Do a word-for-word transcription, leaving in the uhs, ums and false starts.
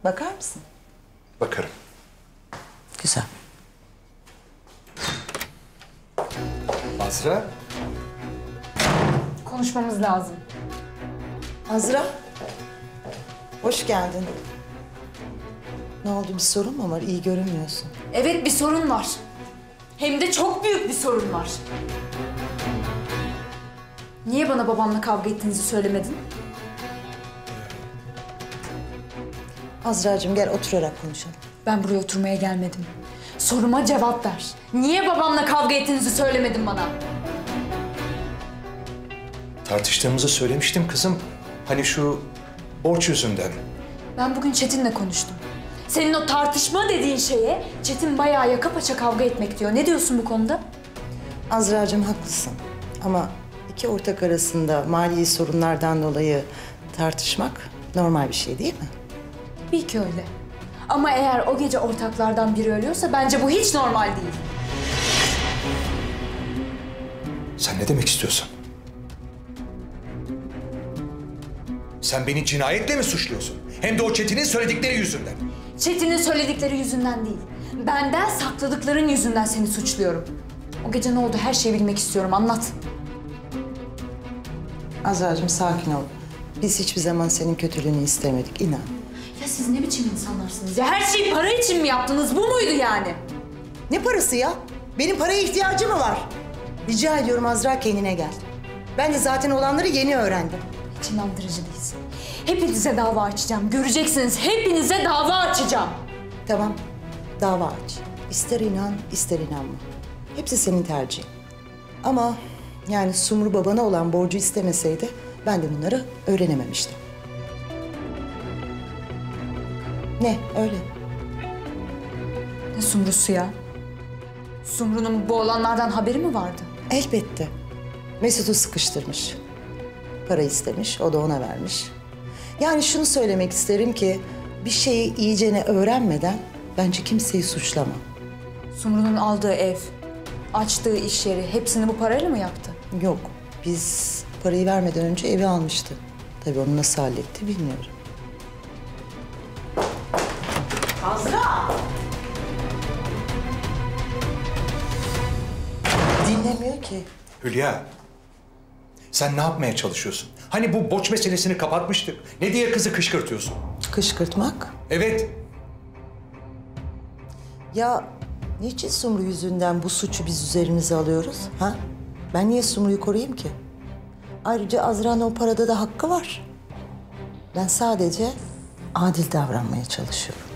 Bakar mısın? Bakarım. Güzel. Azra. Konuşmamız lazım. Azra. Hoş geldin. Ne oldu, bir sorun mu var? İyi görünmüyorsun. Evet, bir sorun var. Hem de çok büyük bir sorun var. Niye bana babamla kavga ettiğinizi söylemedin? Azra'cığım gel oturarak konuşalım. Ben buraya oturmaya gelmedim. Soruma cevap ver. Niye babamla kavga ettiğinizi söylemedin bana? Tartıştığımızı söylemiştim kızım. Hani şu borç yüzünden. Ben bugün Çetin'le konuştum. Senin o tartışma dediğin şeye Çetin bayağı yaka paça kavga etmek diyor. Ne diyorsun bu konuda? Azra'cığım haklısın. Ama iki ortak arasında mali sorunlardan dolayı tartışmak normal bir şey değil mi? Tabii ki öyle. Ama eğer o gece ortaklardan biri ölüyorsa bence bu hiç normal değil. Sen ne demek istiyorsun? Sen beni cinayetle mi suçluyorsun? Hem de o Çetin'in söyledikleri yüzünden. Çetin'in söyledikleri yüzünden değil. Benden sakladıkların yüzünden seni suçluyorum. O gece ne oldu, her şeyi bilmek istiyorum. Anlat. Azra'cığım sakin ol. Biz hiçbir zaman senin kötülüğünü istemedik, inan. Ya siz ne biçim insanlarsınız ya? Her şeyi para için mi yaptınız? Bu muydu yani? Ne parası ya? Benim paraya ihtiyacım mı var? Rica ediyorum Azra, kendine gel. Ben de zaten olanları yeni öğrendim. Hiç inandırıcı değilsin. Hepinize dava açacağım. Göreceksiniz, hepinize dava açacağım. Tamam, dava aç. İster inan, ister inanma. Hepsi senin tercihin. Ama yani Sumru babana olan borcu istemeseydi ben de bunları öğrenememiştim. Ne, öyle? Ne Sumru'su ya? Sumru'nun bu olanlardan haberi mi vardı? Elbette. Mesut'u sıkıştırmış. Para istemiş, o da ona vermiş. Yani şunu söylemek isterim ki bir şeyi iyicene öğrenmeden bence kimseyi suçlama. Sumru'nun aldığı ev, açtığı iş yeri hepsini bu parayla mı yaptı? Yok, biz parayı vermeden önce evi almıştı. Tabii onu nasıl halletti bilmiyorum. Azra! Dinlemiyor ki. Hülya. Sen ne yapmaya çalışıyorsun? Hani bu borç meselesini kapatmıştık. Ne diye kızı kışkırtıyorsun? Kışkırtmak? Evet. Ya niçin Sumru yüzünden bu suçu biz üzerimize alıyoruz? Ha? Ben niye Sumru'yu koruyayım ki? Ayrıca Azra'nın o parada da hakkı var. Ben sadece adil davranmaya çalışıyorum.